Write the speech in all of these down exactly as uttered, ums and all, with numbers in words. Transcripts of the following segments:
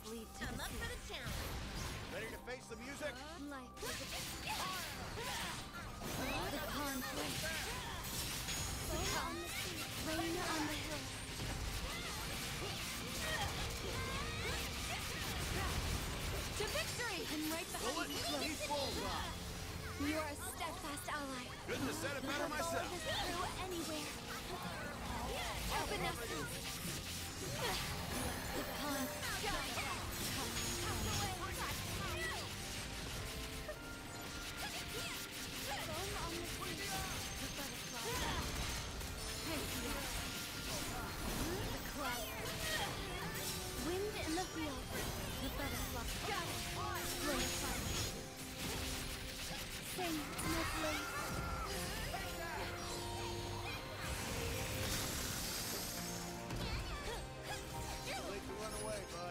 lead to I'm the up sea. for the challenge. Ready to face the music? Life is a the conflict. Become rain on the hill. To victory! And right behind Bullet, you. need bullseye. You are a steadfast ally. Couldn't have said it better myself. This through anywhere. Evanescence. The conflict. Foam on the sea. The butterfly. Hestia. The cloud. Wind in the field. The butterfly. Flame fire. Sing, my blade. Too late to run away, bud.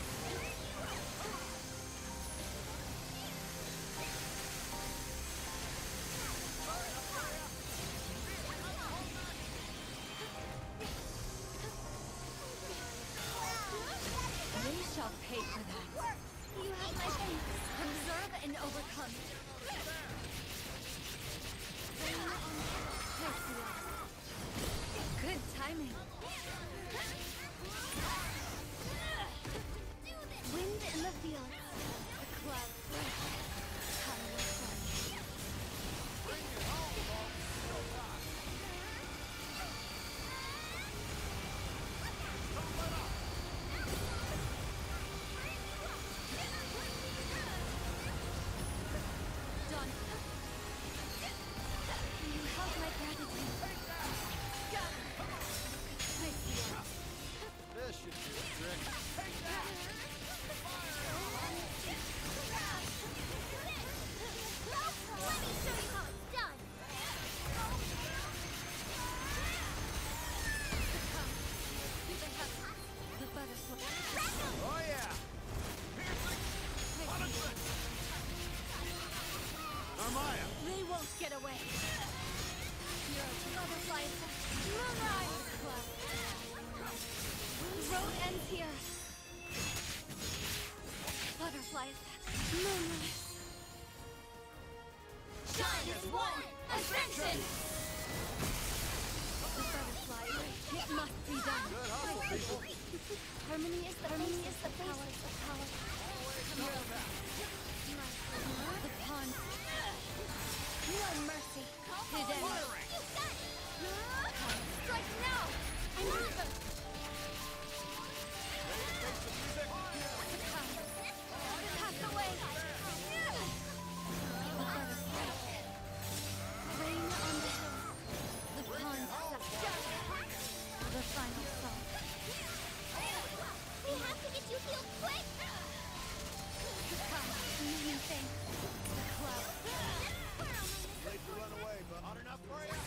We shall pay for that. You have my thanks. Observe and overcome. Good timing. Wind in the fields. The cloud break. Come with us. Bring it home, folks. Still time. Don't let up. Done. You held my gratitude. Got it. I see it. This should do the trick. Take that! Let me show you how it's done. The butterfly. Oh, yeah! Piercing! Punishment! Narmaya! They won't get away. You're a butterfly effect. Moonrise club. Road ends here. Butterfly effect. Moonrise. Shine as one. Ascension. The butterfly. It must be done. Good hustle, people. Harmony is the harmony is the power. The power. Double tap. The pond. No mercy. Hidden. Firing! Strike now! I need them! Ready to face the music? Pass away! The butterfly. Rain on the hill. The pond. The final song. We have to get you healed quick. Many things. The cloud. Late to run away, but hot enough for you?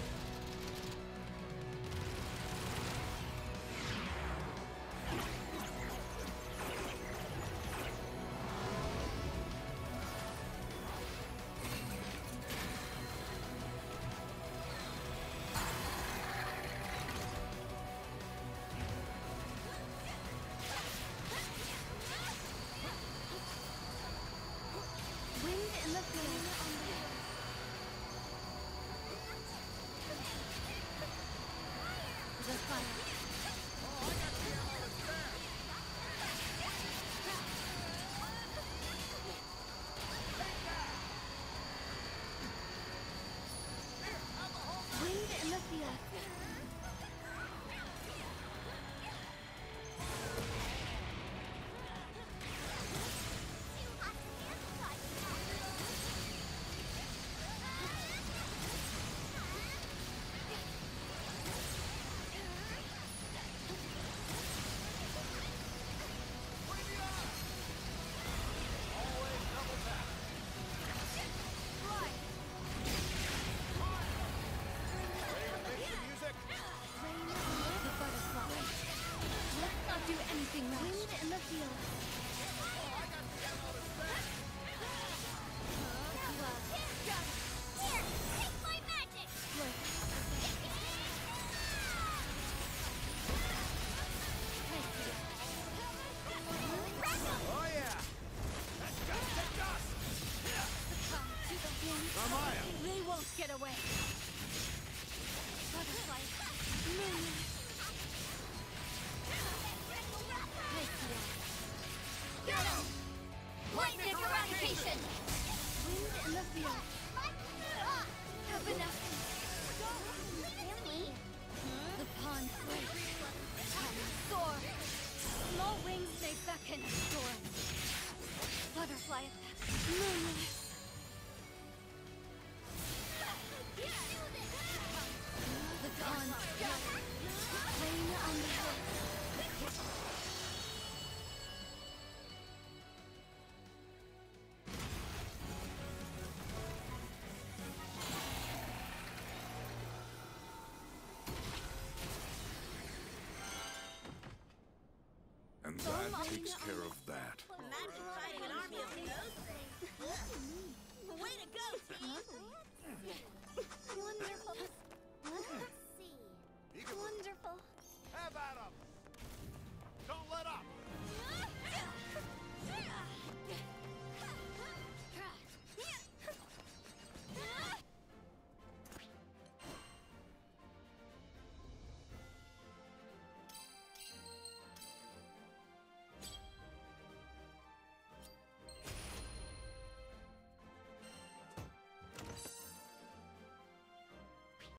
Wind in the field. The fire. Oh, I got the ammo to spare! Take that! Here, have the whole Wind in the field. Always double tap. Right. Ready to face the music? takes care of that. Imagine fighting an army of those things. Way to go, team!